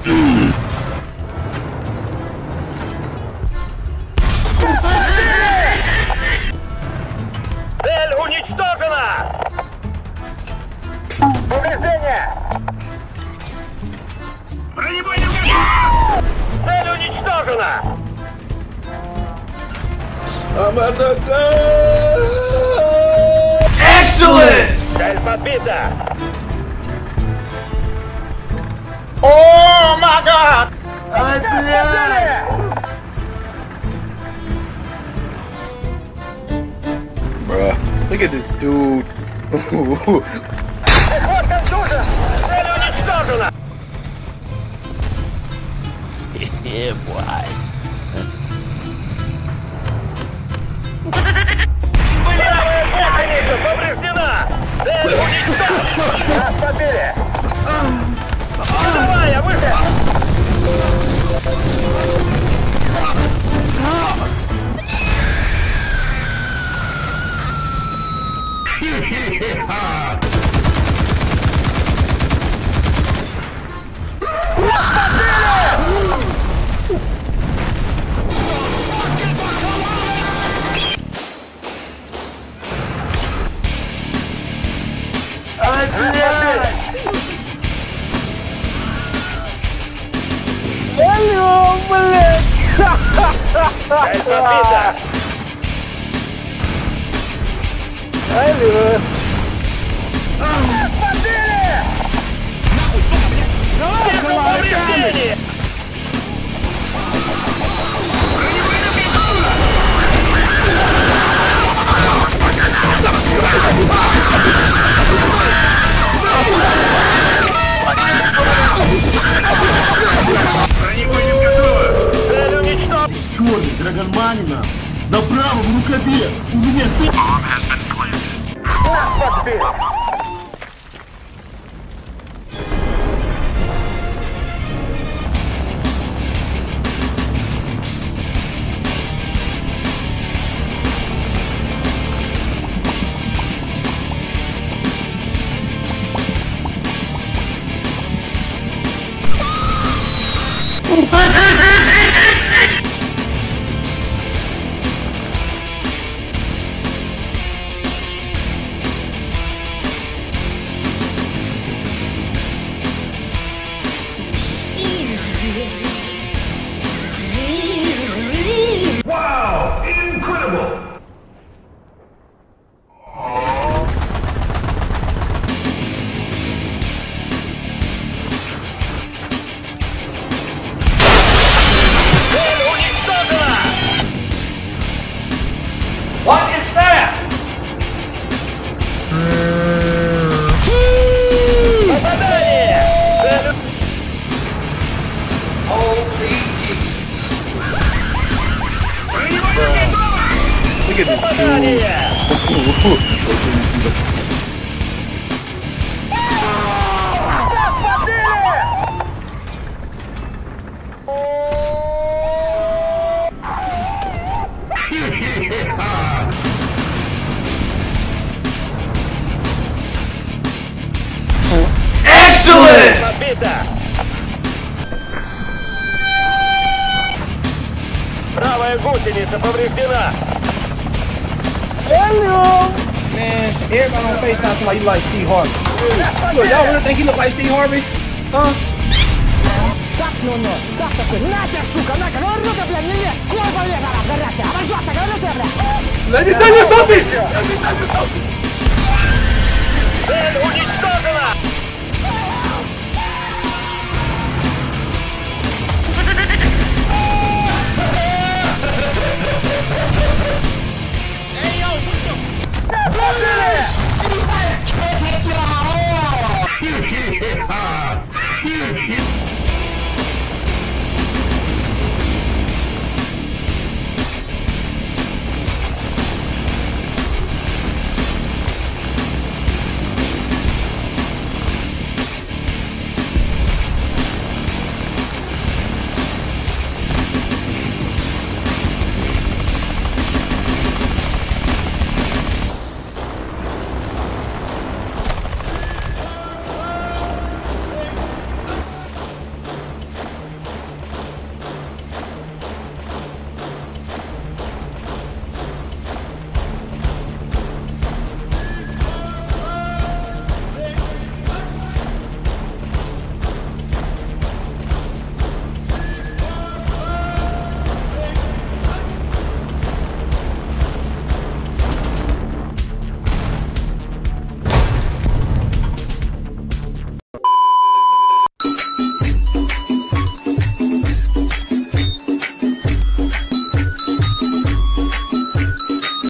Цель уничтожена! Повреждение! Бронебойный удар! Цель уничтожена! Excellent! Цель подбита! О, май гад! Bruh, look at this dude. Вот контужен! Цель уничтожена! Правая гусеница повреждена! Цель уничтожена! Нас подбили! Давай, я выход! Алло, блядь! Цель подбита! Алло! Подбили! Вижу повреждение! Бронебойным готово! Цель уничтожена! Черный драгонманина на правом рукаве. У меня Нас подбили! Wow! Incredible! Цель уничтожена! What is that? Попадание! Цель Holy Jesus. Look at this dude. попадание! Очень сильно. Excellent! Подбита! Правая гусеница повреждена! Алло! Man, everybody on FaceTime talking about you like Steve Harvey. Look, y'all really think he look like Steve Harvey? Huh? Да не тяни, смотри! Цель уничтожена!